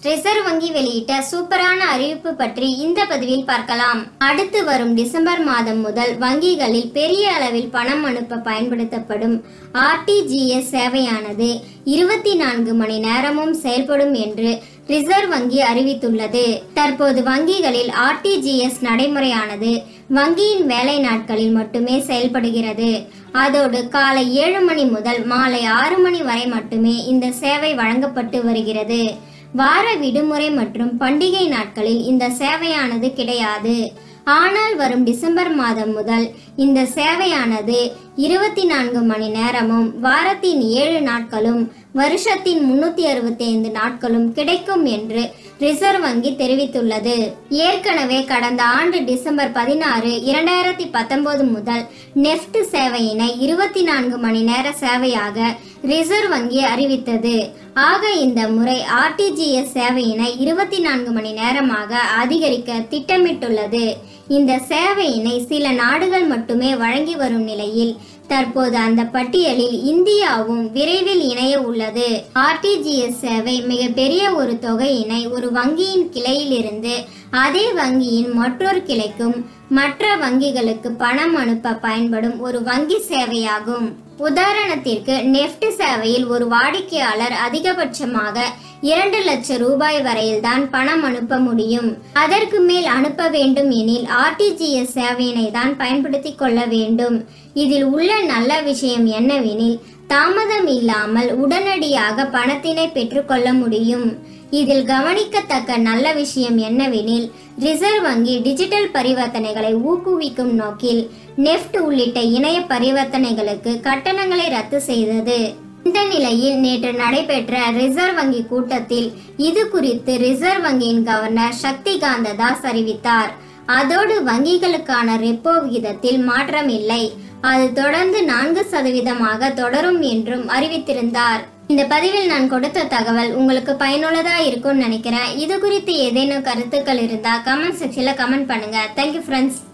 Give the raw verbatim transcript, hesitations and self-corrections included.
Reserve வங்கி வெளியிட்ட சூப்பரான அறிவிப்பு பற்றி இந்த பதிவில் பார்க்கலாம். அடுத்து வரும் டிசம்பர் மாதம் முதல் வங்கிகளில் பெரிய அளவில் பணம் அனுப்ப பயன்படுத்தப்படும் ஆர் டி ஜி எஸ் சேவையானது இருபத்தி நான்கு மணி நேரமும் செயல்படும் என்று ரிசர்வ் வங்கி அறிவித்துள்ளது. தற்போது வங்கிகளில் ஆர் டி ஜி எஸ் நடைமுறையானது வங்கியின் வேலை நாட்களில் மட்டுமே செயல்படுகிறது. அதோடு காலை ஏழு மணி முதல் மாலை ஆறு மணி வரை மட்டுமே இந்த சேவை வழங்கப்பட்டு வருகிறது. வார விடுமுறை மற்றும் பண்டிகை நாட்களில் இந்த சேவையானது கிடையாது. ஆனால் வரும் டிசம்பர் மாதம் முதல் இந்த சேவையானது இருபத்தி நான்கு மணி நேரமும் வாரத்தின் ஏழு நாட்களும் வருஷத்தின் முன்னூத்தி அறுபத்தி ஐந்து நாட்களும் கிடைக்கும் என்று ரிசர்வ் வங்கி தெரிவித்துள்ளது. ஏற்கனவே கடந்த ஆண்டு டிசம்பர் பதினாறு இரண்டாயிரத்தி பத்தொன்பது முதல் நெஃப்ட் சேவையினை இருபத்தி நான்கு மணி நேர சேவையாக ரிசர்வ் வங்கி அறிவித்தது. ஆக இந்த முறை ஆர் டி ஜி எஸ் சேவையினை இருபத்தி நான்கு மணி நேரமாக அதிகரிக்க திட்டமிட்டுள்ளது. இந்த சேவையினை சில நாடுகள் மட்டுமே வழங்கி வரும் நிலையில் தற்போது அந்த பட்டியலில் இந்தியாவும் விரைவில் இணைய உள்ளது. ஆர் டி ஜி எஸ் சேவை மிகப்பெரிய ஒரு தொகையினை ஒரு வங்கியின் கிளையில் இருந்து அதே வங்கியின் மற்றொரு கிளைக்கும் மற்ற வங்கிகளுக்கு பணம் அனுப்ப பயன்படும் ஒரு வங்கி சேவையாகும். உதாரணத்திற்கு நெஃப்ட் சேவையில் ஒரு வாடிக்கையாளர் அதிகபட்சமாக இரண்டு லட்சம் ரூபாய் வரையில் தான் பணம் அனுப்ப முடியும். அதற்கு மேல் அனுப்ப வேண்டும் எனில் ஆர் டி ஜி எஸ் சேவையினை தான் பயன்படுத்தி கொள்ள வேண்டும். இதில் உள்ள நல்ல விஷயம் என்னவெனில் தாமதம் இல்லாமல் உடனடியாக பணத்தினை பெற்றுக்கொள்ள முடியும். இதில் கவனிக்கத்தக்க நல்ல விஷயம் என்னவெனில் ரிசர்வ் வங்கி டிஜிட்டல் பரிவர்த்தனைகளை ஊக்குவிக்கும் நோக்கில் நெஃப்ட் உள்ளிட்ட இணைய பரிவர்த்தனைகளுக்கு கட்டணங்களை ரத்து செய்தது. இந்த நிலையில் நேற்று நடைபெற்ற ரிசர்வ் வங்கி கூட்டத்தில் இது குறித்து ரிசர்வ் வங்கியின் கவர்னர் சக்தி காந்த தாஸ் அறிவித்தார். அதோடு வங்கிகளுக்கான ரெப்போ விகிதத்தில் மாற்றம் இல்லை, அது தொடர்ந்து நான்கு சதவீதமாக தொடரும் என்றும் அறிவித்திருந்தார். இந்த பதிவில் நான் கொடுத்த தகவல் உங்களுக்கு பயனுள்ளதா இருக்கும்னு நினைக்கிறேன். இது குறித்து ஏதேனும் கருத்துக்கள் இருந்தா கமெண்ட் செக்ஷன்ல கமெண்ட் பண்ணுங்க. Thank you friends.